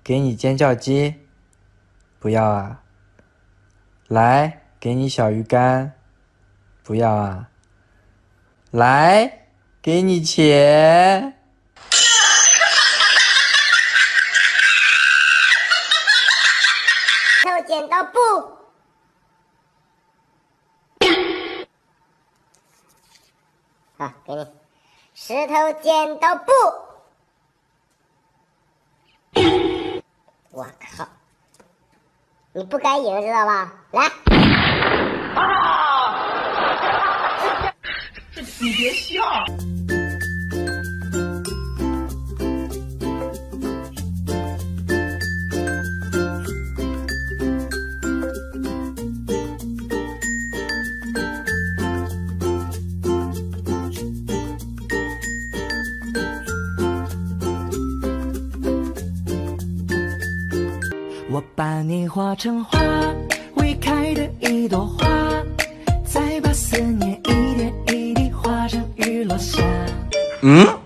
给你尖叫鸡，不要啊。来，给你小鱼干，不要啊。来，给你钱。 石头剪刀布。好，给你。石头剪刀布。我靠！你不该赢，知道吧？来。 你别笑。 我把你画成花，未开的一朵花，再把思念一点一滴画成雨落下。